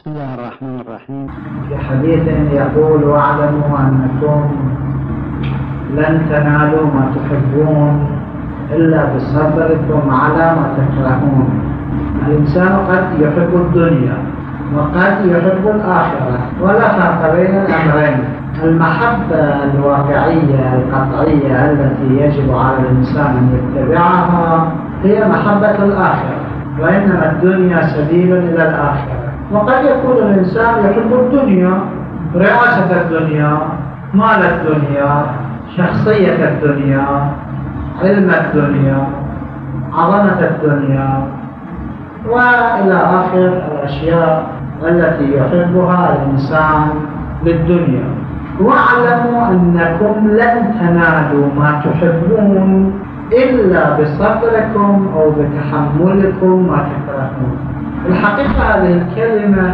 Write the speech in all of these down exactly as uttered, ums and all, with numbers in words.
بسم الله الرحمن الرحيم. في حديث يقول: واعلموا أنكم لن تنالوا ما تحبون إلا بصبركم على ما تكرهون. الإنسان قد يحب الدنيا وقد يحب الآخرة، ولا فرق بين الأمرين. المحبة الواقعية القطعية التي يجب على الإنسان أن يتبعها هي محبة الآخرة، وإنما الدنيا سبيل إلى الآخرة. وقد يكون الإنسان يحب الدنيا، رئاسة الدنيا، مال الدنيا، شخصية الدنيا، علم الدنيا، عظمة الدنيا، وإلى آخر الأشياء التي يحبها الإنسان للدنيا. واعلموا أنكم لن تنالوا ما تحبون إلا بصبركم أو بتحملكم ما تكرهون. الحقيقة هذه الكلمة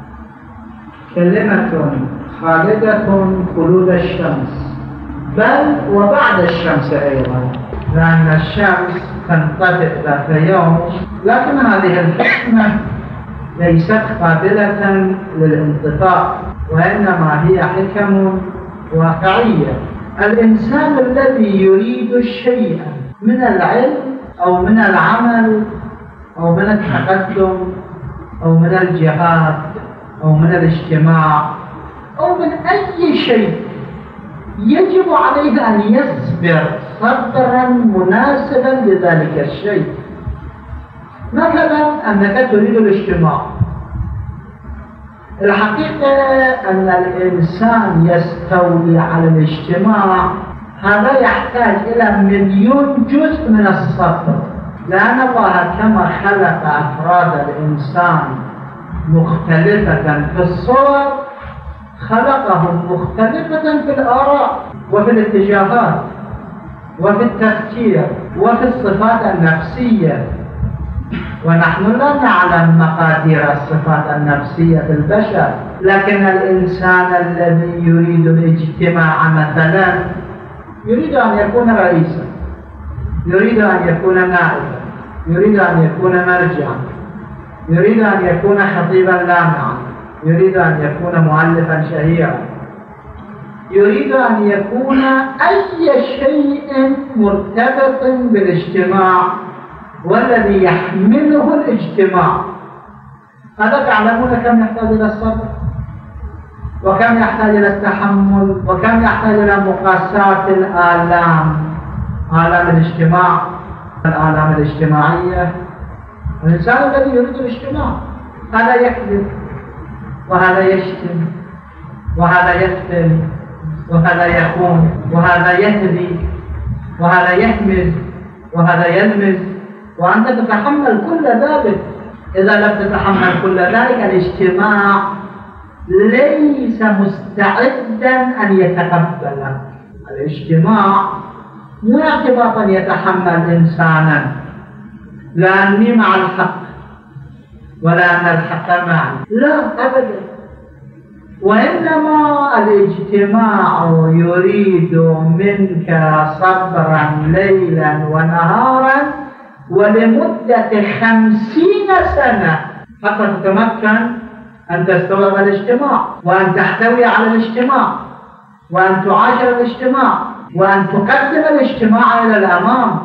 كلمة خالدة خلود الشمس، بل وبعد الشمس أيضا، لأن الشمس تنطفئ ذات يوم، لكن هذه الحكمة ليست قابلة للانطفاء، وإنما هي حكم واقعية. الإنسان الذي يريد الشيء من العلم أو من العمل أو من التقدم أو من الجهاد أو من الاجتماع أو من أي شيء، يجب عليه أن يصبر صبرا مناسبا لذلك الشيء. مثلا أنك تريد الاجتماع، الحقيقة أن الإنسان يستولي على الاجتماع هذا يحتاج إلى مليون جزء من الصبر، لأن الله كما خلق أفراد الإنسان مختلفة في الصور خلقهم مختلفة في الآراء وفي الاتجاهات وفي التفكير وفي الصفات النفسية، ونحن لا نعلم مقادير الصفات النفسية في البشر. لكن الإنسان الذي يريد الاجتماع مثلا يريد أن يكون رئيسا، يريد أن يكون نائبا، يريد أن يكون مرجعا، يريد أن يكون خطيبا لامعا، يريد أن يكون مؤلفا شهيرا، يريد أن يكون أي شيء مرتبط بالاجتماع والذي يحمله الاجتماع. هذا تعلمون كم يحتاج إلى الصبر، وكم يحتاج إلى التحمل، وكم يحتاج إلى مقاساة الآلام، آلام الاجتماع، الآلام الاجتماعية. الإنسان الذي يريد الاجتماع هذا يكذب وهذا يشتم وهذا يقتل وهذا يخون وهذا يهدي وهذا يحمل وهذا يلمز، وأنت تتحمل كل ذلك. إذا لم تتحمل كل ذلك الاجتماع ليس مستعدا أن يتقبله. الاجتماع مو اعتباطا يتحمل إنسانا لأني مع الحق ولا أن الحق معي، لا أبدا، وإنما الاجتماع يريد منك صبرا ليلا ونهارا ولمدة خمسين سنة حتى تتمكن أن تستوعب الاجتماع وأن تحتوي على الاجتماع وأن تعاشر الاجتماع وأن تقدم الاجتماع إلى الأمام.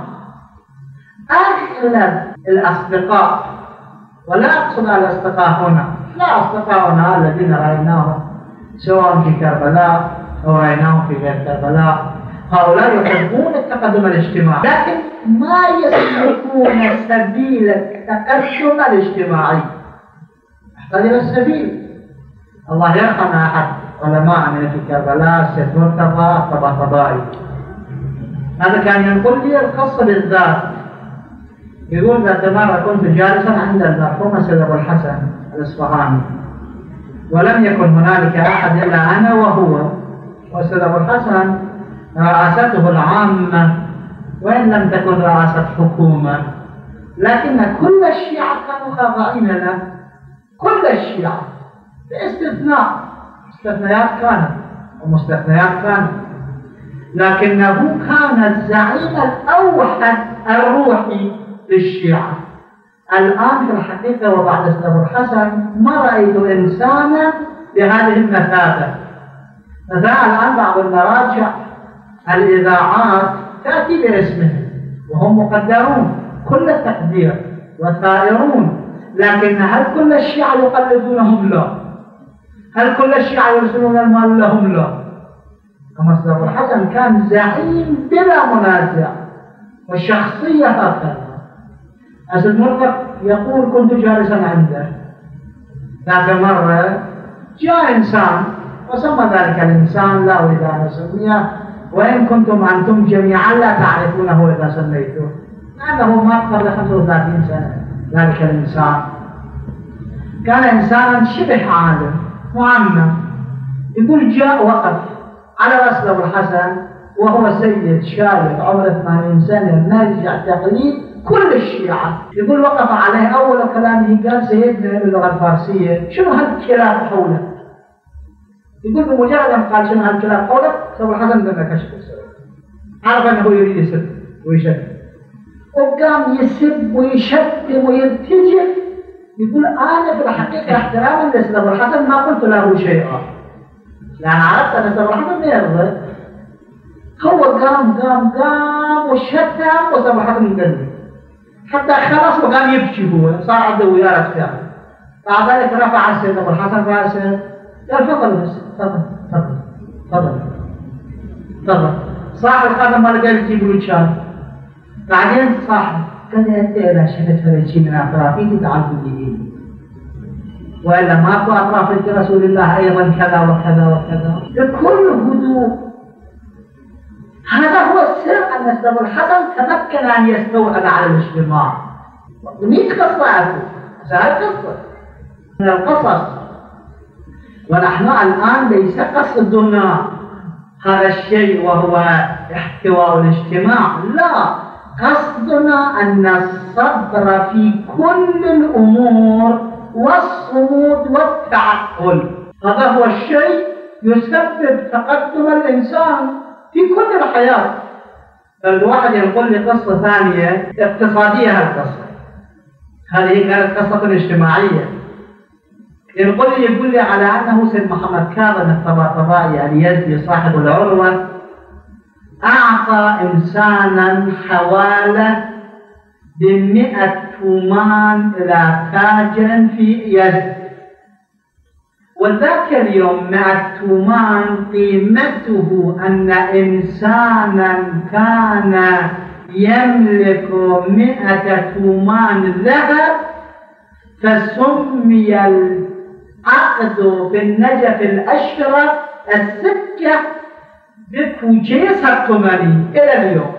أغلب الأصدقاء، ولا أقصد على الأصدقاء هنا، لا، أصدقاؤنا الذين رأيناهم سواء في كربلاء أو رأيناهم في غير كربلاء، هؤلاء يحبون التقدم الاجتماعي، لكن ما يسلكون سبيل التقدم الاجتماعي. يحتاج إلى السبيل. الله يرحم أحد علماءنا في كربلاء، سيد مرتضى الطباطبائي، هذا كان ينقل لي القصة بالذات. يقول ذات مرة كنت جالسا عند المرحوم سيد أبو الحسن الإصفهاني، ولم يكن هنالك أحد إلا أنا وهو، وسيد أبو الحسن رئاسته العامة وإن لم تكن رئاسة حكومة، لكن كل الشيعة كانوا خاضعين له، كل الشيعة باستثناء، استثناءات كانت ومستثنيات كانت، لكنه كان الزعيم الأوحد الروحي للشيعة الآن في الحقيقة وبعد أسلوب الحسن ما رأيت إنسانا بهذه المثابة. مثلا الآن بعض المراجع الإذاعات تأتي باسمهم وهم مقدرون كل التقدير وثائرون، لكن هل كل الشيعة يقلدونهم؟ لا. هل كل الشيعة يرسلون المال لهم؟ لا. كما أسلوب الحسن كان زعيم بلا منازع والشخصية هكذا. أسد مرتق يقول كنت جالسا عنده ذات مرة جاء إنسان وسمى ذلك الإنسان، لا أريد أن أسميه، وإن كنتم أنتم جميعا لا تعرفونه إذا سميته، لأنه مات قبل خمسة وثلاثين سنة. ذلك الإنسان كان إنسانا شبه عالم معمم. يقول جاء وقف على أسلوب الحسن وهو سيد شايب عمره ثمانين سنة مرجع تقليد كل الشيعة. يقول وقف عليه أول كلامه قال سيدنا باللغة الفارسية شنو هالكلام حولك؟ يقول بمجرد أن قال شنو هالكلام حولك أسلوب الحسن بدأ كشف السبب، عرف أنه يريد يسب ويشتم، وقام يسب ويشتم ويرتجف. يقول أنا في الحقيقة احتراما لأسلوب الحسن ما قلت له شيئا، لأن عرفت أن أسلوب الحسن ما يرضى. هو قام قام قام وشتم وأسلوب الحسن مقلب حتى خلص وقام يبكي، هو صار عنده ويارة فعلا. بعد ذلك رفع السيد أبو الحسن رأسه قال تفضل بس تفضل تفضل تفضل تفضل. صاحب الخادم ما لقى يجيب له شاي. بعدين صاحب قال لي أنت إذا شفت هذا الشيء من أطرافي تعال تجيبه، وإلا ماكو أطراف رسول الله أيضا كذا وكذا وكذا بكل هدوء. هذا هو السر أن أسلوب الحسن تمكن أن يستوعب على الاجتماع. مئة قصة أقول هذه قصة من القصص، ونحن الآن ليس قصدنا هذا الشيء وهو احتواء الاجتماع، لا، قصدنا أن الصبر في كل الأمور والصمود والتعقل. هذا هو الشيء يسبب تقدم الإنسان في كل الحياة. الواحد يقول لي قصة ثانية اقتصادية، هالقصة هذه كانت قصة اجتماعية. يقول لي يقول لي على أنه سيد محمد كاظم الطباطبائي اليزدي صاحب العروة أعطى إنسانا حوالة بمئة تومان إلى تاجر في يزد، وذاك اليوم مئة تومان قيمته أن إنسانا كان يملك مئة تومان ذهب، فسمي العقد في النجف الأشرف السكة بكوجيس التمني إلى اليوم.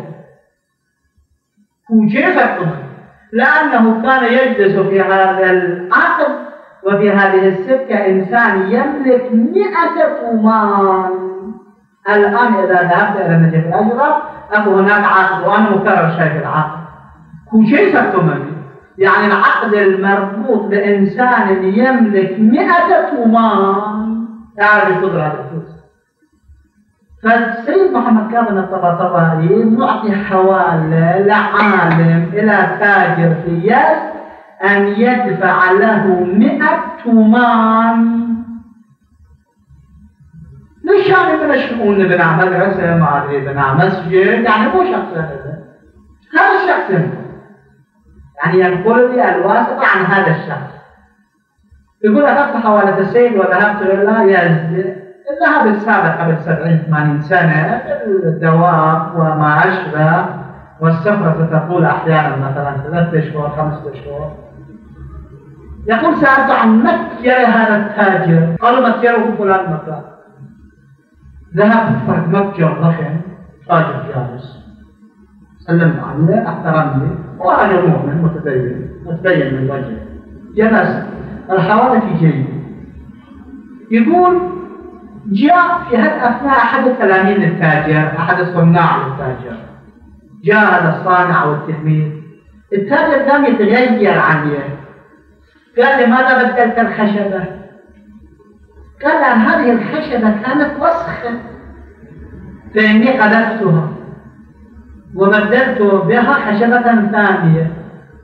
كوجيس التمني لأنه كان يجلس في هذا العقد وفي هذه السكة إنسان يملك مئة تومان. الآن إذا ذهبت إلى النجف الأشرف أكو هناك عقد، وأنا مكرر شيء العقد كوجيس التمني، يعني العقد المربوط بإنسان يملك مئة تومان. تعرف القدرة هذا الفلوس. فالسيد محمد كاظم الطباطبائي معطي حوالة لعالم إلى تاجر في يزد أن يدفع له مئة تومان لشان من الشؤون، بناء مدرسة ما أدري بناء مسجد، يعني مو شخص هذا هذا الشخص يعني ينقل لي الواسطة عن هذا الشخص. يقول أخذت حوالة السيد وذهبت إلى يزد. الذهب السابق قبل سبعين ثمانين سنة الدواب وما أشبه، والسفرة تطول أحيانا مثلا ثلاثة أشهر خمسة أشهر. يقول سألت عن متجر هذا التاجر، قالوا متجره فلان مكان. ذهبت فرد متجر ضخم تاجر جالس، سلمت عليه احترمني وأنا مؤمن متدين متدين من وجهه. جلس الحوالة في جيبي. يقول جاء في هالأثناء أحد التلاميذ التاجر، أحد الصناع للتاجر، جاء هذا الصانع أو التلميذ. التاجر قام يتغير عليه، قال لماذا بدلت الخشبة؟ قال لأن هذه الخشبة كانت وسخة فإني قلبتها وبدلت بها خشبة ثانية.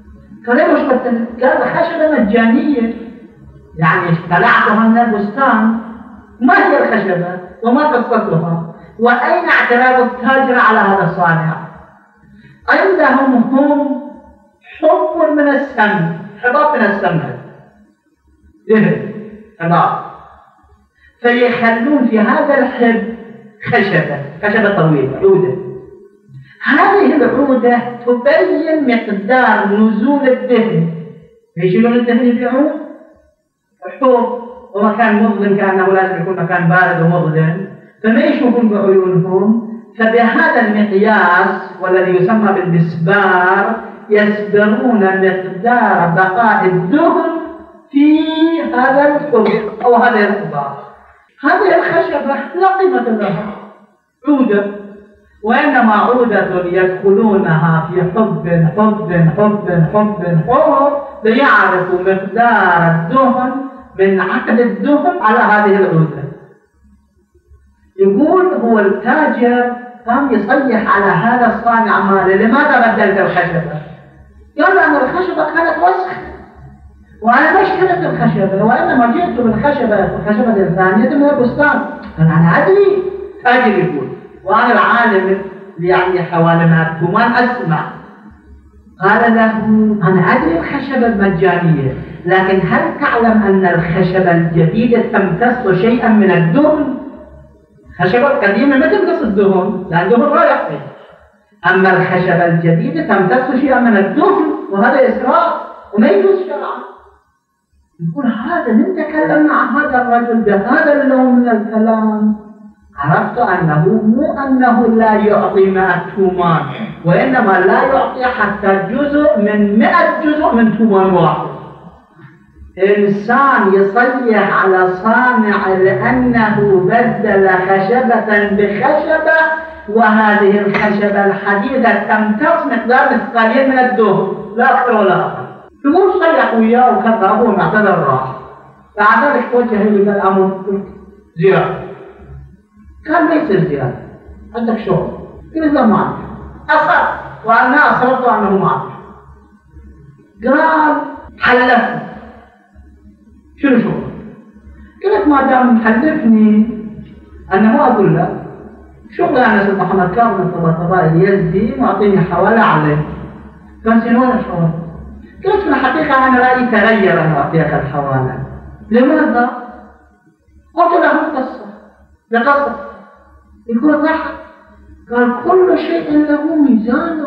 فليه مش بتن... قال خشبة مجانية، يعني اختلعتها من البستان. ما هي الخشبة وما قصتها؟ وأين اعتراض التاجر على هذا الصانع؟ عندهم هم حب من السمن، حباب من السمن، دهن حباب، فيخلون في هذا الحب خشبة، خشبة طويلة، عودة. هذه العودة تبين مقدار نزول الدهن. يشيلون الدهن يبيعون حب ومكان مظلم، كأنه لازم يكون مكان بارد ومظلم، فما يشوفون بعيونهم. فبهذا المقياس والذي يسمى بالمسبار يسبرون مقدار بقاء الدهن في هذا الحب أو هذه الحباب. هذه الخشبة لا قيمة لها، عودة، وإنما عودة يدخلونها في حب حب حب حب حب ليعرفوا مقدار الدهن من عقد الدهن على هذه العودة. يقول هو التاجر قام يصيح على هذا الصانع ماله: لماذا بدلت الخشبة؟ قال: لأن الخشبة كانت وسخ وأنا ما اشتريت الخشبة، وإنما جئت بالخشبة الخشبة الثانية من البستان. قال: أنا أدري. تاجر يقول وأنا العالم يعني حوالي ما كمان أسمع. قال له: أنا أدري الخشبة المجانية، لكن هل تعلم أن الخشبة الجديدة تمتص شيئا من الدهن؟ الخشبة القديمة ما تمتص الدهن لأن الدهن رايح فيه، أما الخشبة الجديدة تمتص شيئا من الدهن، وهذا إسراف وما يجوز شرعا. يقول: هذا من تكلم مع هذا الرجل بهذا اللون من الكلام عرفت أنه مو أنه لا يعطي مئة تومان، وإنما لا يعطي حتى جزء من مئة جزء من تومان واحد. إنسان يصيح على صانع لأنه بدل خشبة بخشبة، وهذه الخشبة الحديدة تمتص مقدار مثقالين من الدهن لا أكثر ولا أقل. يقول صيح وياه وكذبه ومعتذر راح. بعد ذلك توجه إلى الأمر زيادة. كان ما يصير زيادة، عندك شغل. قلت له: ما أعرف. أصر وأنا أصرت أنه ما أعرف. قال: حلفني. شنو شغل؟ قلت: ما دام محلفني أنا ما أقول لك شغل أنا اسمه محمد كاظم من طباطباء اليزدي معطيني حوالة عليه. قال: شنو الحوالة؟ قلت: في الحقيقة أنا رأيي تغير أن أعطيك الحوالة. لماذا؟ قلت له: قصة لقصة. يقول: ضحك. قال: كل شيء له ميزانه.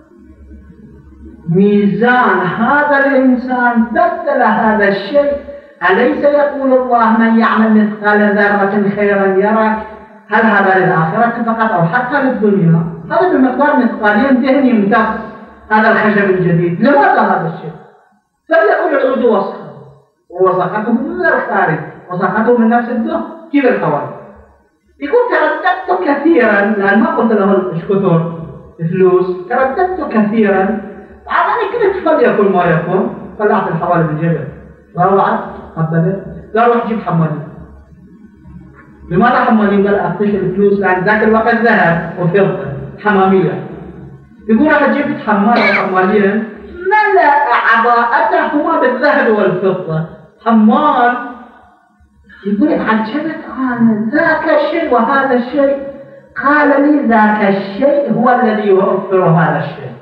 ميزان هذا الإنسان بدل هذا الشيء. أليس يقول الله: من يعمل مثقال ذرة خيرا يره؟ هل هذا للآخرة فقط أو حتى للدنيا؟ هذا بمقدار مثقالين دهن يمتص هذا الخشب الجديد. لماذا هذا الشيء؟ فليقول العود وسخه، ووسخته من الخارج وسخته من نفس الدهن كيف الحوالي. يقول: ترددت كثيرا، لأن ما قلت له إيش كثر فلوس، ترددت كثيرا. بعدين قلت: فليكن ما يكون. طلعت الحوالي بالجبل روعت قبلت. لا روح جيب حمالين. لماذا حمالين؟ قال: أفتش الفلوس لأن ذاك الوقت ذهب وفضة حمامية. يقول: أنا جبت حمال وحمالين ملأ عباءتهما بالذهب والفضة. حمال يقول: عجبت أنا ذاك الشيء وهذا الشيء. قال لي: ذاك الشيء هو الذي يوفر هذا الشيء.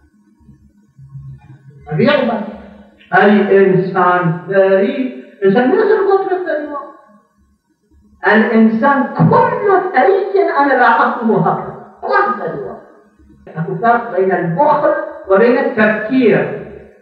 أبيعبا أي إنسان ثري، إنسان نزل قطر الثري. الإنسان كل ثري أنا لاحظته هكذا. كل ثري. أكو فرق بين البخل وبين التفكير.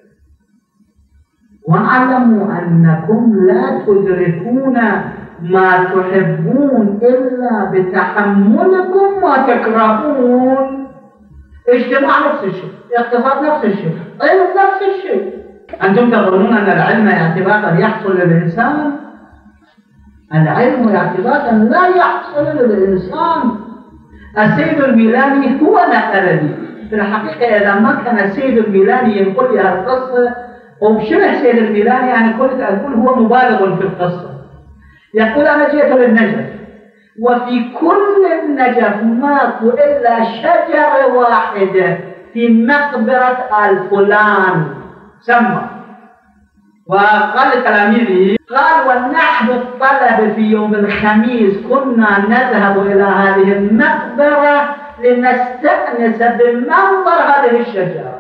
واعلموا أنكم لا تدركون ما تحبون إلا بتحملكم ما تكرهون. اجتماع نفس الشيء، اقتصاد نفس الشيء، علم نفس الشيء. أنتم تظنون أن العلم اعتباطا يحصل للإنسان؟ العلم اعتباطا لا يحصل للإنسان. السيد الميلاني هو نقل لي. في الحقيقة إذا ما كان السيد الميلاني ينقل لي القصة، وبشبه سيد الميلاني يعني كنت أقول هو مبالغ في القصة. يقول: أنا جئت للنجف، وفي كل النجف ماكو إلا شجرة واحدة في مقبرة آل فلان. سمى وقال لتلاميذه قال ونحن الطلبة في يوم الخميس كنا نذهب إلى هذه المقبرة لنستأنس بمنظر هذه الشجرة،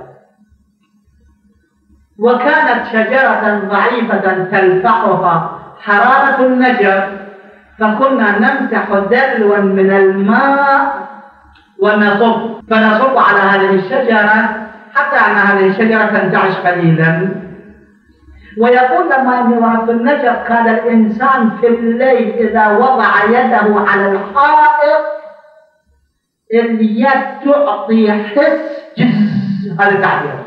وكانت شجرة ضعيفة تلفحها حرارة النجر، فكنا نمسح دلوا من الماء ونصب فنصب على هذه الشجرة حتى أن هذه الشجرة تنتعش قليلا. ويقول لما يمر في النجر قال الإنسان في الليل إذا وضع يده على الحائط اليد تعطي حس جز، هذا تعبير،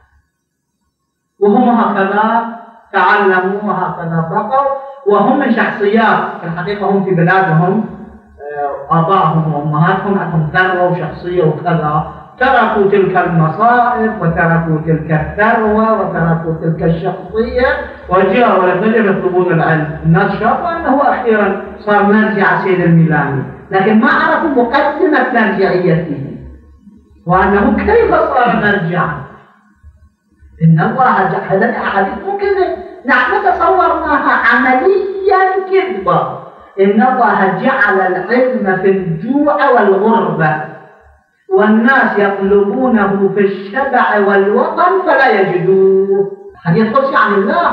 وهم هكذا تعلموا وهكذا بقوا، وهم من شخصيات في الحقيقة هم في بلادهم آبائهم وأمهاتهم عندهم ثروة وشخصية وكذا، تركوا تلك المصائب وتركوا تلك الثروة وتركوا تلك الشخصية وجاءوا للفجر يطلبون العلم. الناس شافوا أنه أخيرا صار مرجع سيد الميلاني، لكن ما عرفوا مقدمة مرجعيته وأنه كيف صار مرجعا. إن الله جعلنا أحاديث كذب نحن تصورناها عمليا كذبا. إن الله جعل العلم في الجوع والغربة، والناس يطلبونه في الشبع والوطن فلا يجدوه. حديث قدسي عن الله.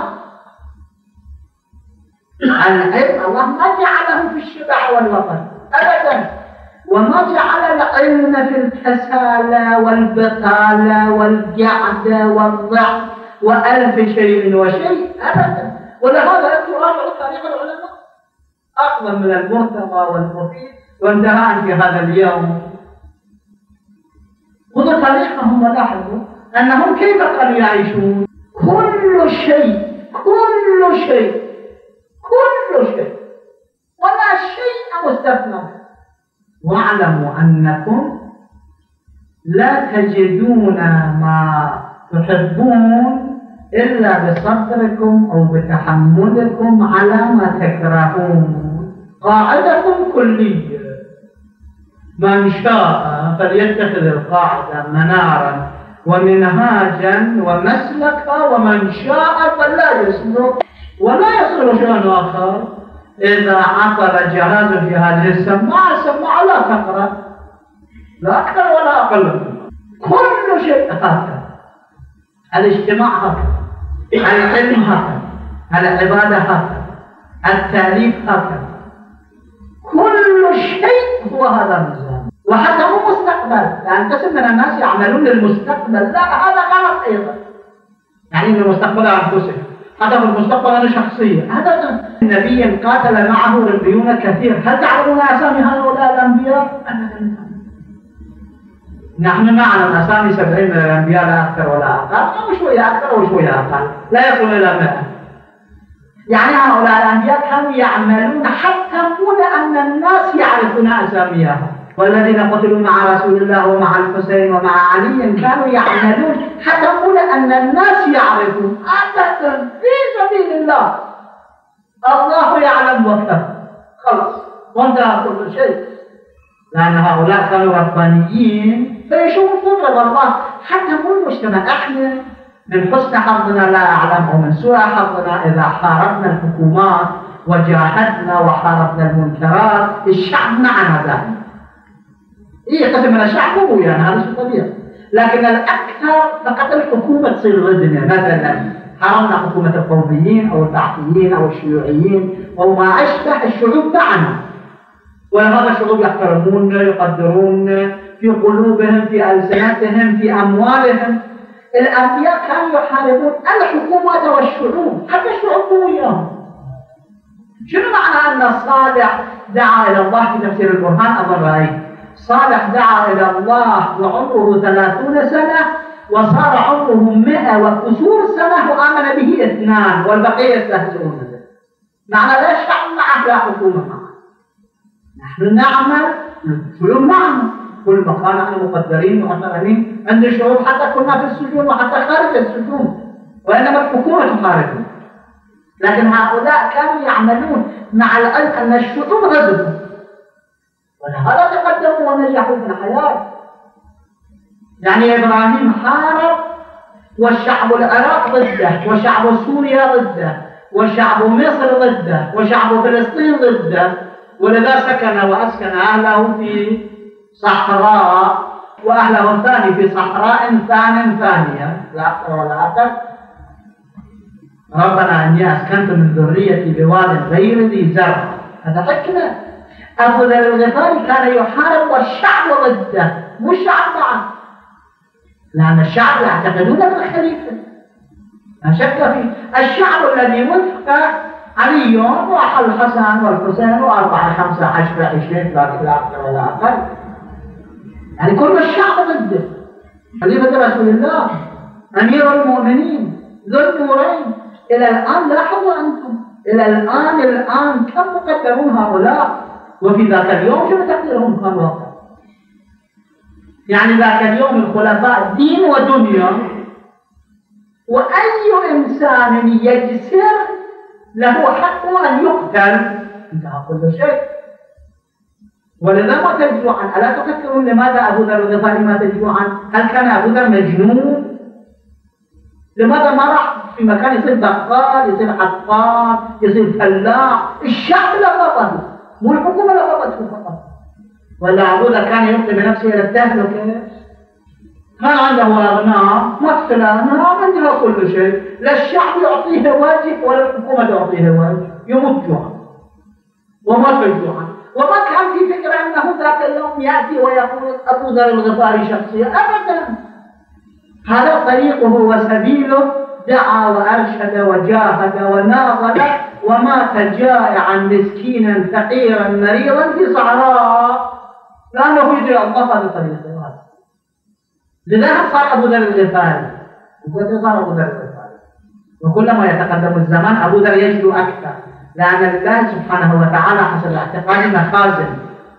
العلم الله ما جعله في الشبع والوطن أبدا، وما جعل العلم في الكسالى والبطالة والقعدة والضعف وألف شيء وشيء أبدا. ولهذا أنتم راجعوا تاريخ العلماء أفضل من المرتضى والمفيد وانتهى في هذا اليوم. خذوا تاريخهم ولاحظوا أنهم كيف كانوا يعيشون. كل شيء كل شيء كل شيء ولا شيء مستثنى. واعلموا أنكم لا تجدون ما تحبون إلا بصبركم أو بتحملكم على ما تكرهون. قاعدة كلية، من شاء فليتخذ القاعدة منارا ومنهاجا ومسلكا، ومن شاء فلا يسلك ولا يصل شيء آخر. إذا عطل جهاز في هذه السماعة السماعة لا تقرأ، لا أكثر ولا أقل. كل شيء هكذا، الاجتماع هكذا، العلم هكذا، العبادة هكذا، التأليف هكذا، كل شيء هو هذا الميزان. وحتى مو مستقبل، يعني قسم من الناس يعملون للمستقبل، لا هذا غلط أيضا. يعني من المستقبل أنفسهم، حتى في المستقبل أنا شخصية، هذا النبي قاتل معه ربيون كثير. هل تعلمون أسامي هؤلاء الأنبياء؟ نحن نعلم أسامي سبعين من الأنبياء لا أكثر ولا أقل، أو شوية أكثر أو شوية أقل، لا يصل إلى مئة. يعني هؤلاء الأنبياء كانوا يعملون حتى دون أن الناس يعرفون أساميهم. والذين قتلوا مع رسول الله ومع الحسين ومع علي كانوا يعملون حتى دون أن الناس يعرفون أبدا في سبيل الله. الله يعلم وكفى، خلاص وانتهى كل شيء. لأن هؤلاء كانوا ربانيين فيشوفون رضا الله. حتى مو المجتمع، احنا من حسن حظنا لا أعلم أو من سوء حظنا إذا حاربنا الحكومات وجاهدنا وحاربنا المنكرات الشعب معنا دائما. إيه قسم من الشعب هو يعني هذا شيء طبيعي، لكن الأكثر فقط الحكومة تصير ضدنا. مثلا حاربنا حكومة القوميين أو البعثيين أو الشيوعيين أو ما أشبه الشعوب معنا، ولهذا الشعوب يحترمون يقدرون في قلوبهم في ألسنتهم في أموالهم. الأنبياء كانوا يحاربون الحكومات والشعوب، حتى الشعوب مو وياهم. شنو معنى أن صالح دعا إلى الله في تفسير القرآن؟ أظن رأيت صالح دعا إلى الله وعمره ثلاثون سنة وصار عمره مئة وكسور سنة وآمن به اثنان والبقية يستهزئون به. معنى لا شعب معه لا حكومة معه. نحن نعمل الشعوب معنا كل مكان، نحن مقدرين ومحترمين عند الشعوب، حتى كنا في السجون وحتى خارج السجون، وإنما الحكومة تحاربهم. لكن هؤلاء كانوا يعملون مع العلم أن الشعوب غضبوا، ولهذا تقدموا ونجحوا في الحياة. يعني إبراهيم حارب والشعب العراق ضده، وشعب سوريا ضده، وشعب مصر ضده، وشعب فلسطين ضده، ولذا سكن وأسكن أهله في صحراء، وأهله الثاني في صحراء ثان ثانية لا أكثر ولا أقل. ربنا أني أسكنت من ذريتي بواد غير ذي زرع، هذا حكمة. أبو ذر الغفاري كان يحارب والشعب ضده، مو الشعب معه، لأن الشعب يعتقدون بالخليفة لا شك فيه. الشعب الذي وفق علي راح الحسن والحسين وأربعة خمسة عشرة عشرين ثلاثة لا أكثر ولا أقل، يعني كل الشعب ضده. خليفة رسول الله أمير المؤمنين ذو النورين. إلى الآن لاحظوا أنتم، إلى الآن الآن كم مقدرون هؤلاء، وفي ذاك اليوم شنو تقديرهم كان واقع؟ يعني ذاك اليوم الخلفاء دين ودنيا، وأي إنسان يجسر له حق أن يقتل، انتهى كل شيء. ولذا ما تجوعا. ألا تفكرون لماذا أبو ذر الغفاري مات جوعا؟ هل كان أبو ذر مجنون؟ لماذا ما راح في مكان يصير بقال، يصير حطاب، يصير فلاح؟ الشعب لغبطه، مو الحكومة لغبطته فقط. ولا أبو ذر كان يلقي بنفسه إلى التهلكة؟ كان عنده أغنام، مثلا أغنام عندها كل شيء، لا الشعب يعطيه واجب ولا الحكومة تعطيه واجب، يموت جوعا ومات جوعا. وما كان في فكرة أنه ذاك اليوم يأتي ويقول أبو ذر الغفاري شخصية، أبدا. هذا طريقه وسبيله، دعا وأرشد وجاهد وناضل ومات جائعا مسكينا فقيرا مريضا في صحراء، لأنه يدري الله هذا طريقه. لذلك صار أبو ذر الغفاري، صار أبو ذر الغفاري. وكلما يتقدم الزمان أبو ذر يجد أكثر، لأن لله سبحانه وتعالى حسب اعتقاد مخازن،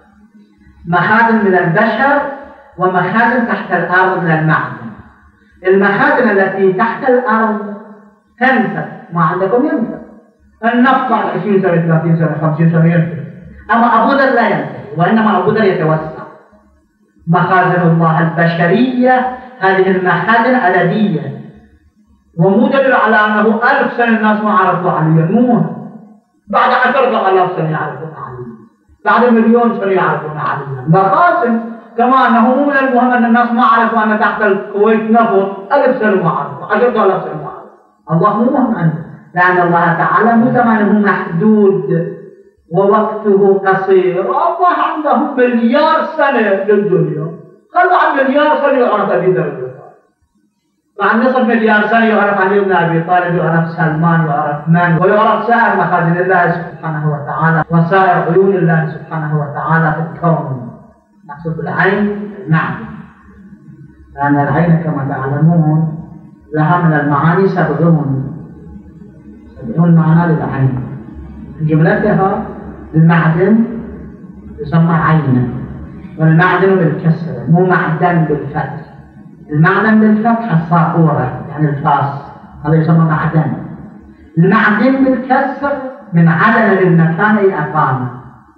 مخازن من البشر ومخازن تحت الأرض من المعدن. المخازن التي تحت الأرض تنفذ، ما عندكم ينفذ. النفط بعد عشرين سنة ثلاثين سنة خمسين سنة ينفذ، أما أبو ذر لا ينفذ، وإنما أبو ذر يتوسع. مخازن الله البشرية هذه المخازن أبدية، ومو دليل على أنه ألف سنة الناس ما عرفوا عليا، مو بعد عشرة آلاف سنة يعرفون عليا، بعد مليون سنة يعرفون عليا. مخازن كما أنه مو من المهم أن الناس ما عرفوا أن تحت الكويت نفط، ألف سنة ما عرفوا، عشرة آلاف سنة ما عرفوا. الله مو مهم عنه، لأن الله تعالى مو زمانه محدود ووقته قصير. الله عنده مليار سنة للدنيا، خلوا عن مليار سنة يعرف أبي ذر الغفاري، وعن نصف مليار سنة يعرف علي بن أبي طالب، يعرف سلمان، يعرف من، ويعرف سائر مخازن الله سبحانه وتعالى وسائر عيون الله سبحانه وتعالى في الكون. نقصد العين المعنى، لأن العين كما تعلمون لها من المعاني سبعون سبعون معنى للعين. جملتها المعدن يسمى عينا، والمعدن بالكسر، مو معدن بالفتح. المعدن بالفتح الصاقورة يعني الفاس، هذا يسمى معدن. المعدن بالكسر من عدن للمكان أي أقامة،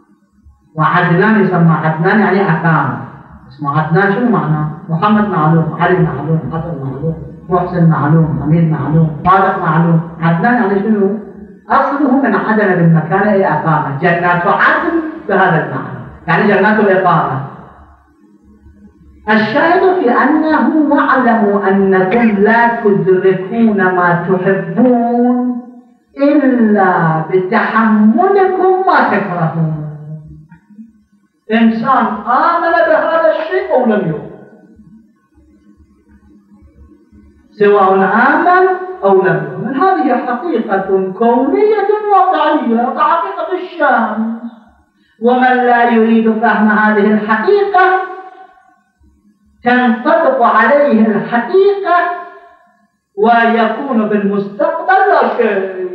وعدنان يسمى عدنان يعني أقامة. اسمه عدنان شنو معناه؟ محمد معلوم، علي معلوم، حسن معلوم، محسن معلوم، حميد معلوم، صادق معلوم. عدنان يعني شنو؟ أصله من عدن بالمكان أي أقامة. جنات عدن بهذا المعنى، يعني جنات الإقامة. الشاهد في أنه واعلموا أنكم لا تدركون ما تحبون إلا بتحملكم ما تكرهون. إنسان آمن بهذا الشيء أو لم يؤمن، سواء آمن أو لم يؤمن، هذه حقيقة كونية واقعية كحقيقة الشمس. ومن لا يريد فهم هذه الحقيقة تنطبق عليه الحقيقة ويكون بالمستقبل لا شيء.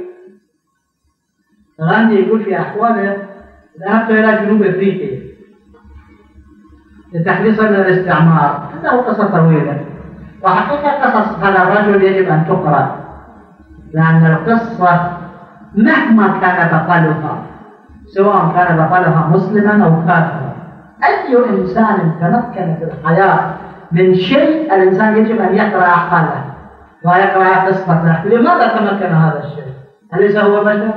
غاندي يقول في أحواله: ذهبت إلى جنوب أفريقيا لتحديثا من الاستعمار. عنده قصة طويلة، وحقيقة قصص هذا الرجل يجب أن تقرأ، لأن القصة مهما كان بطلها، سواء كان بطلها مسلما أو كافرا، أي إنسان تمكن في الحياة من شيء الإنسان يجب أن يقرأ حاله. ويقرأ قصته. لماذا تمكن هذا الشيء؟ أليس هو بشر؟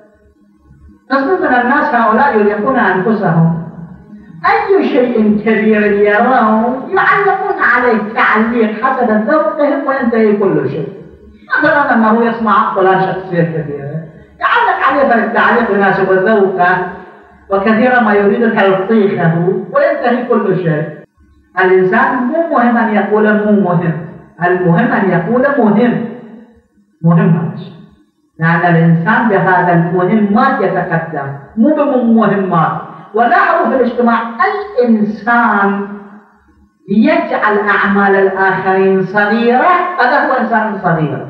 قسم من الناس هؤلاء يلقون أنفسهم أي شيء كبير يرونه يعلقون عليه تعليق حسب ذوقهم وينتهي كل شيء. مثلا أنه يسمع فلان شخصية كبيرة يعلق عليه التعليق يناسب ذوقه، وكثيرا ما يريد تلطيخه وينتهي كل شيء. الإنسان مو مهم أن يقول مو مهم، المهم أن يقول مهم مهمات، لأن الإنسان بهذا المهمات يتقدم مو بمهمات. ولاحظوا في الاجتماع أي إنسان يجعل أعمال الآخرين صغيرة هذا هو إنسان صغير،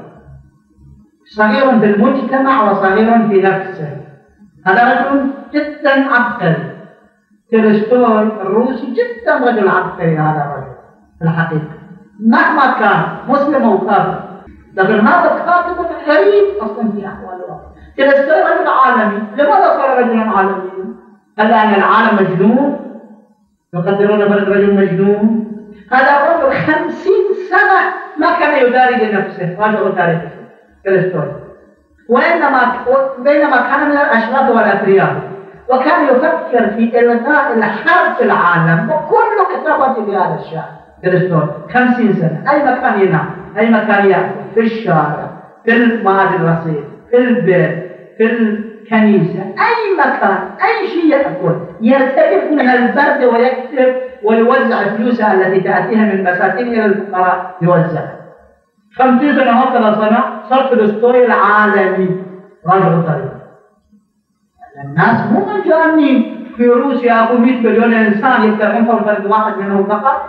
صغير في المجتمع وصغير في نفسه. هذا رجل جدا عبقري. تولستوي الروسي جدا رجل عبقري، هذا الرجل في الحقيقة مهما كان مسلم أو كافر، لكن هذا الكاتب غريب أصلا في أحوال الواقع. تولستوي رجل عالمي. لماذا صار رجلا عالميا؟ هل لأن العالم مجنون؟ يقدرون بالرجل مجنون؟ هذا الرجل خمسين سنة ما كان يداري لنفسه. راجعوا تاريخه تولستوي، وإنما بينما كان من الأشراف والأثرياء، وكان يفكر في إلغاء الحرب في العالم، وكل كتابته بهذا الشأن. تولستوي خمسين سنة أي مكان ينام، أي مكان يأكل، في الشارع، في المعهد الرصيف، في البيت، في الكنيسة، أي مكان، أي شيء يأكل، يرتكب من البرد ويكتب ويوزع فلوسها التي تأتيها من مساكين إلى الفقراء يوزعها. خمسين سنة هكذا صنع، صار تولستوي العالمي. راجعوا طريقه. الناس مو مجانين. في روسيا أكو مئة مليون إنسان يتبعون فرد واحد منهم فقط.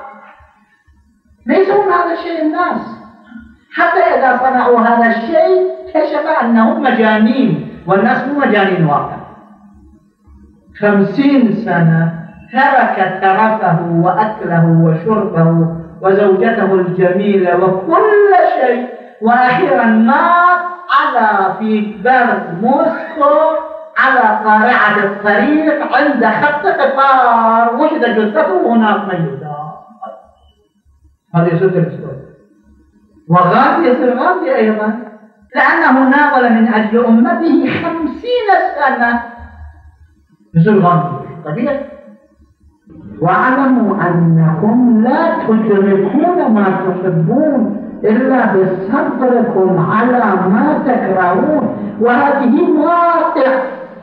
ليسوا هذا الشيء الناس. حتى إذا صنعوا هذا الشيء كشف أنهم مجانين، والناس مو مجانين واقع. خمسين سنة ترك ترفه وأكله وشربه وزوجته الجميلة وكل شيء، وأخيرا مات على في برد موسكو على قارعة الطريق عند خط قطار، وجد جثته هناك ميتا. هذا يصير تولستوي. وغاندي يصير غاندي أيضا، لأنه ناضل من أجل أمته خمسين سنة. يصير غاندي طبيعي. واعلموا أنكم لا تدركون ما تحبون إلا بصبركم على ما تكرهون. وهذه واقع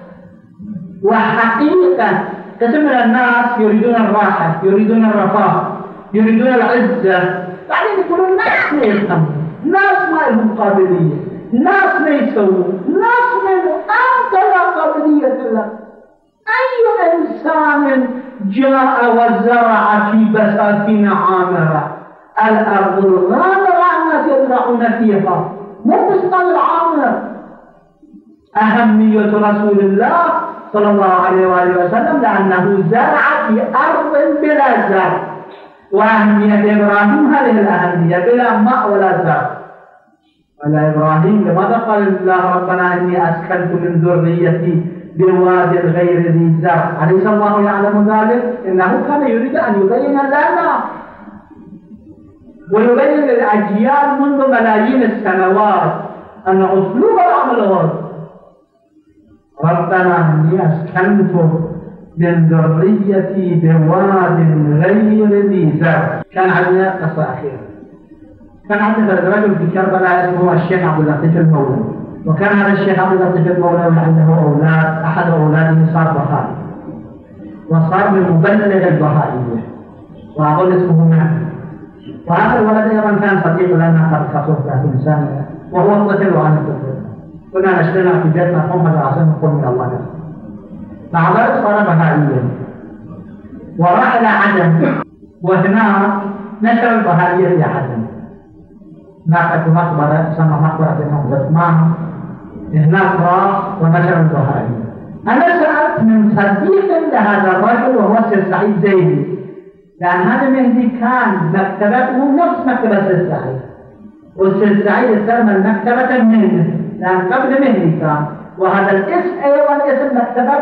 وحقيقة. كثير من الناس يريدون الراحة، يريدون الرفاه، يريدون العزة، بعدين يقولون ناس ما يفهمون، ناس ما لهم قابلية، ناس ما يسوون، ناس ما يسوون. أنت لا قابلية لك. أي إنسان جاء وزرع في بساتين عامرة، الأرض الغامرة الناس يزرعون فيها، مو بسطن العامر. أهمية رسول الله صلى الله عليه وآله وسلم لأنه زرع في أرض بلا زرع، وأهمية إبراهيم هذه الأهمية بلا ماء ولا زرع. قال إبراهيم لماذا قال الله ربنا إني أسكنت من ذريتي بواد غير ذي زرع؟ أليس الله يعلم ذلك؟ إنه كان يريد أن يبين لنا ويبين للأجيال منذ ملايين السنوات أن أسلوب العمل هو ربنا إني أسكنت من ذريتي بواد غير ذي زرع. كان عندنا قصة أخيرة. كان عندنا رجل في كربلاء اسمه الشيخ عبد اللطيف المولوي، وكان هذا الشيخ عبد اللطيف المولوي عنده أولاد، أحد أولاده صار بهائي، وصار من مبلغ البهائية، وأقول اسمه مهدي. وهذا الولد أيضا كان صديق لنا قد خطوه ثلاثين سنة، وهو الطفل وأنا الطفل. كنا نشتغل في بيت مرحوم هذا عشان نقول من الله له. مع ذلك صار بهائيا وراح إلى عدن، وهناك نشر البهائية في عدن. هناك مقبرة تسمى مقبرة بن عثمان، هناك راح ونشر البهائية. أنا سألت من صديق لهذا الرجل وهو سيد سعيد زيدي، لأن هذا مهدي كان مكتبته نفس مكتبة سيد سعيد، والسيد سعيد استلم المكتبة منه لأن قبل مهدي كان، وهذا الاسم أيضا اسم مكتبة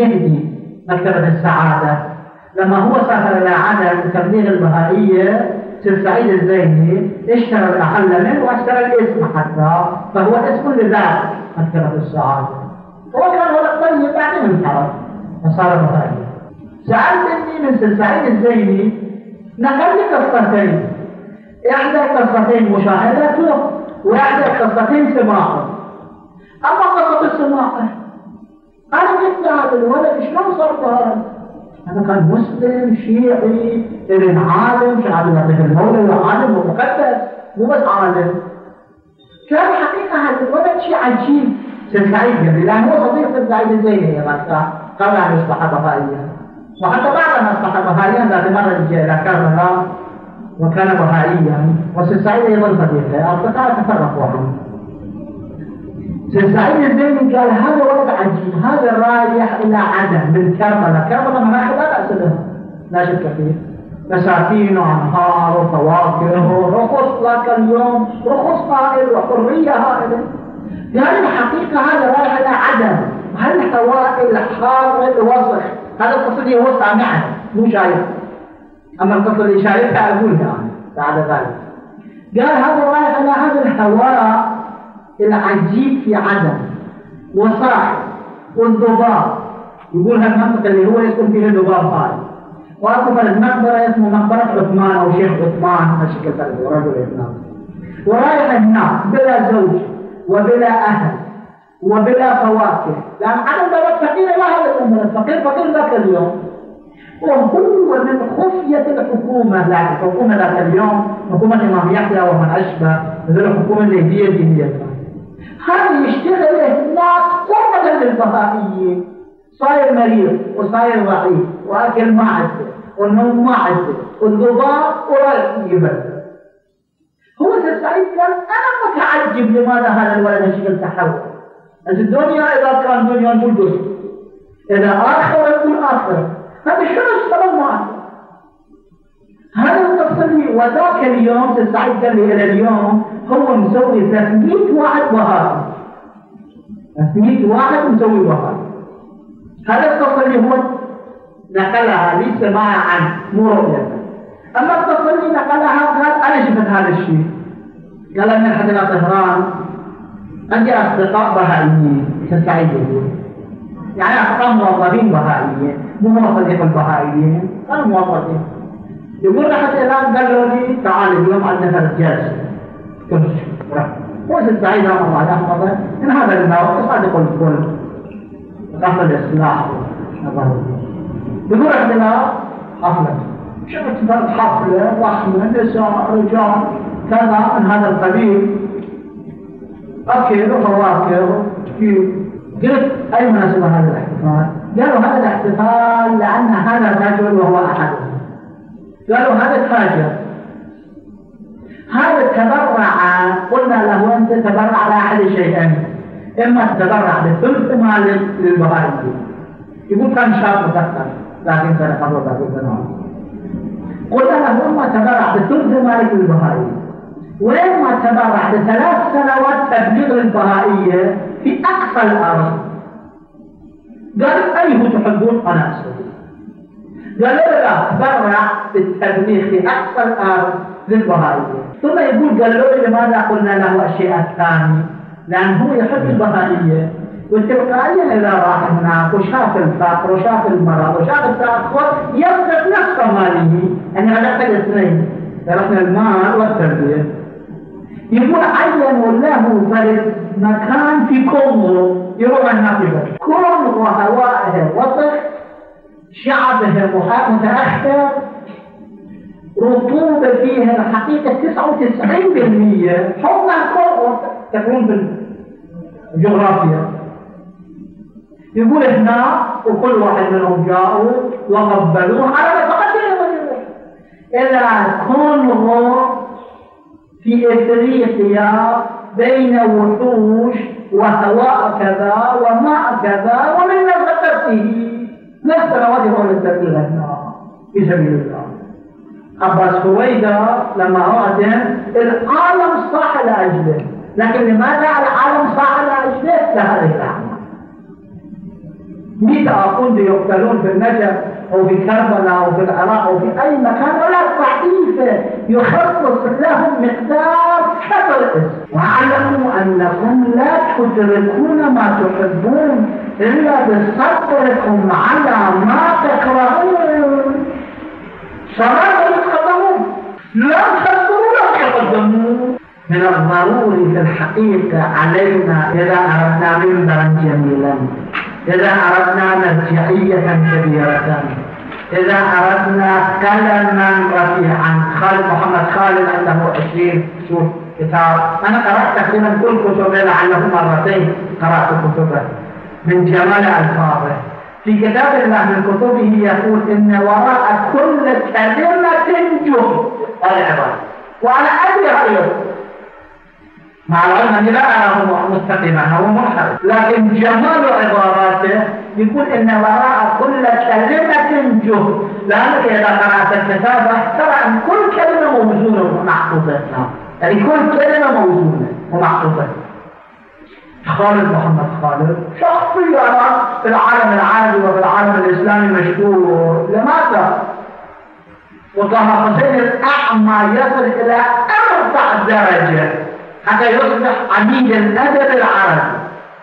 مهدي، مكتبة السعادة. لما هو سافر إلى عدن لتبليغ البهائية سيد سعيد الزيني اشترى الأقل منه واشترى الاسم حتى، فهو اسم لذات أكثر في السعادة. هو كان ولد طيب بعدين انحرف فصار بهائي. سألتني من سيد سعيد الزيني نقل لي قصتين، إحدى القصتين مشاهدته وإحدى القصتين سماعه. أما قصة السماعه أنا قلت هذا الولد شلون صار بهائي؟ هذا كان مسلم شيعي ابن عالم شعب الله المولى وعالم ومقدس، مو بس عالم. كان حقيقة هذا الولد شيء عجيب. سيد سعيد قال لأن هو صديق سيد سعيد الزيني قبل أن يصبح بهائيا، وحتى بعد ما أصبح بهائيا ذات مرة جاء إلى كربلاء وكان بهائيا، وسيد سعيد أيضا صديقه، أصدقاء تفرقوا عنه. سيد سعيد الزيني قال هذا ولد عجيب، هذا رايح إلى عدن من كربلاء. كربلاء مناخ لا بأس له لا شك فيه، مساكين وأنهار وفواكه ورخص ذاك اليوم، رخص هائل وحرية هائلة. قال الحقيقة هذا رايح إلى عدن، هالهواء الحار الوسخ. هذا القصة اللي هو سامعها مو شايف، أما القصة اللي شايفها أقولها بعد ذلك. قال هذا رايح إلى هذا الهواء العجيب في عدن وصاحب والضباب. يقول هالمنطقة اللي هو يسكن فيها الضباب هاي، وأكو المقبرة اسمه مقبرة عثمان أو شيخ عثمان هالشكل هذا رجل هناك. ورايح هناك بلا زوج وبلا أهل وبلا فواكه، لأن عدن دولة فقيرة لا هذا الأمر، الفقير فقير ذاك اليوم. وهو من خفية الحكومة ذاك الحكومة ذاك اليوم، حكومة الإمام يحيى ومن أشبه ذي الحكومة اللي هي دينية. هذا يشتغل هناك قربة للبهائيين، صاير مريض وصاير ضعيف وأكل ما عنده والنوم ما عنده والضباب ورايح يبدل. هو سيد سعيد قال أنا متعجب لماذا هذا الولد الشكل تحول. الدنيا إذا كان دنيا نقول إذا آخر نقول آخر، هذا شنو اشتغل معه؟ هذا التصلي. وذاك اليوم سيد سعيد قال لي إلى اليوم هو مسوي ثلاثمئة واحد بهائي، ثلاثمئة واحد مسوي بهائي. هذا التصلي هو نقلها لي سماع عن مو رؤية. أما التصلي نقلها قال أنا شفت هذا الشيء. قال أنا حتى إلى طهران عندي أصدقاء بهائيين. سيد سعيد يقول يعني أصدقاء موظفين بهائيين، مو هو صديق البهائيين، كانوا موظفين. يقول حتى الآن قالوا لي تعال اليوم عندنا جلسة كل شيء. هو سيد سعيد رحمه الله يحفظه إن هذا الموقف صادق الكل رحمة الإصلاح. يقول عندنا حفلة، شفت حفلة ضخمة نساء رجال كذا من هذا القبيل، أكل وفواكه. قلت أي مناسبة هذا الاحتفال؟ قالوا هذا الاحتفال لأن هذا الرجل وهو أحدهم. قالوا هذا تاجر، هذا تبرع. قلنا له أنت تبرع على أحد شيئين، إما تبرع بثلث مال للبهائيين. يقول كان شاب مذكر لكن كان قبل ثلاثين سنة. قلنا له إما تبرع بثلث مالك للبهائيين، وإما تبرع بثلاث سنوات تبليغ للبهائية في أقصى الأرض. قال أيه تحبون؟ أنا أستطيع. قالوا لا تبرع بالتبليغ في أقصى الأرض للبهائية. ثم يقول قالوا لي لماذا قلنا له الشيء الثاني؟ لأن هو يحب البهائية، والتلقائيا إذا راح هناك وشاف الفقر وشاف المرض وشاف التأخر يفقد نصف ماله. يعني غلقت الاثنين، رحنا المال والتربية. يقول عينوا له فرد مكان في كونغو يروح هناك يبقى. كونغو هوائه وسخ، شعبه متأخر، رطوبة فيها الحقيقة تسعة وتسعين بالمئة. حطنا كونغو تكون بالجغرافيا. يقول هنا وكل واحد منهم جاءوا وقبلوه على فقط إلى كونغو في إفريقيا بين وحوش وهواء كذا وماء كذا ومن نفقته نفس نواته للتبليغ هنا في سبيل الله. عباس هويدا لما أعدم العالم صاح لأجله، لكن لماذا العالم صاح لأجله؟ لهذه الأعمال. مئة أقول يقتلون في النجف أو في كربلاء أو في العراق أو في أي مكان ولا ضعيفة يخصص لهم مقدار كبر الاسم. واعلموا أنكم لا تدركون ما تحبون إلا بصبركم على ما تكرهون. صلاة يتقدمون، لا تصبروا لا تقدموا. من الضروري في الحقيقة علينا إذا أردنا منبرا جميلا، إذا أردنا مرجعية كبيرة، إذا أردنا كلما رفيعا. خالد محمد خالد عنده عشرين شوف كتاب، أنا قرأت تقريبا كل كتبه لعله مرتين قرأت كتبه من جمال ألفاظه. في كتاب الله من كتبه يقول إن وراء كل كلمة جهد. هذه عبارة وأنا أدري رأيه، مع العلم أني لا أراه مستقيما، هو منحرف، لكن جمال عباراته يقول إن وراء كل كلمة جهد. لأنك إذا قرأت الكتابة ترى أن كل كلمة موزونة ومحفوظة، يعني كل كلمة موزونة ومحفوظة. خالد محمد خالد شخصية في العالم العربي وفي العالم الإسلامي مشهور. لماذا؟ وطه حسين الأعمى يصل إلى أربع درجة حتى يصبح عميد الأدب العربي،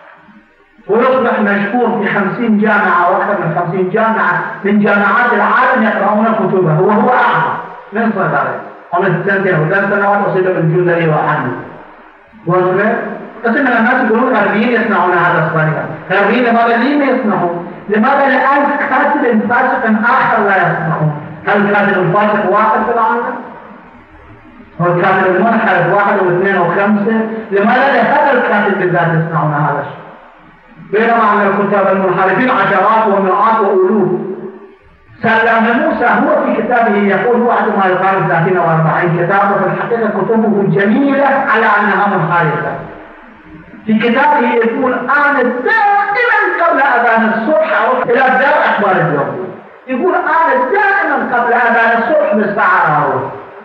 ويصبح مشهور في خمسين جامعة وأكثر من خمسين جامعة من جامعات العالم يقرؤون كتبه، وهو أعمى من صغره ومن سنتين وثلاث سنوات أصيب بالجزري وحمل. وصبح قسم من الناس يقولون غربيين يصنعون هذا الصنيع. غربيين لماذا ليه ما يصنعون؟ لماذا لألف كاتب فاسق آخر لا يصنعون؟ هل الكاتب الفاسق واحد في العالم؟ هو الكاتب المنحرف واحد واثنين وخمسة؟ لماذا لهذا الكاتب بالذات يصنعون هذا الشيء؟ بينما عن الكتاب المنحرفين عشرات ومئات وألوف. سلام موسى هو في كتابه يقول هو عندما يقارب ثلاثين وأربعين كتابه، في الحقيقة كتبه جميلة على أنها منحرفة. في كتابه يقول أنا دائما قبل أذان الصبح أروح إلى دار أخبار اليوم. يقول أنا دائما قبل أذان الصبح بالساعة أروح.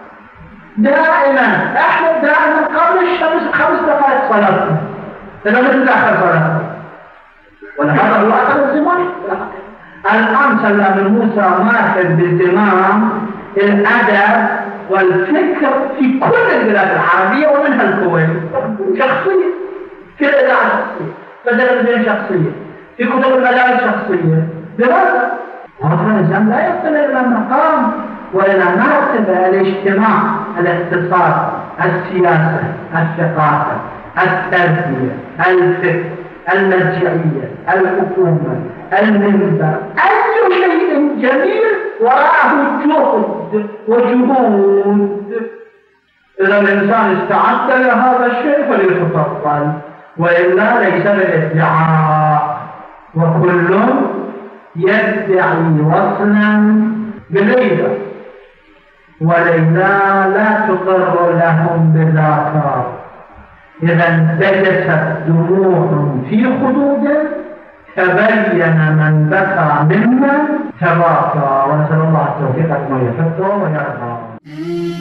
دائما احنا دائما قبل الشمس بخمس دقائق صلاتنا، إذا مثل آخر صلاتنا، ولهذا هو آخر الزمان. الآن سلام موسى ماخذ بزمام الأدب والفكر في كل البلاد العربية ومنها الكويت. شخصية في الإذاعة شخصية، في التلفزيون شخصية، في كتب المدارس شخصية. لماذا؟ هذا الإنسان لا يصل إلى مقام وإلى مرتبة الاجتماع، الاقتصاد، السياسة، الثقافة، التربية، الفكر، المرجعية، الحكومة، المنبر، أي شيء جميل وراءه جهد وجهود. إذا الإنسان استعد لهذا الشيء فليتفضل، وإلا ليس بالادعاء. وكل يدعي وصلا بليلى، وليلى لا تقر لهم بذاك. إذا انتجست دموع في خدوده تبين من بكى ممن تباكى. ونسأل الله التوفيق لمن يحبه ويرضى.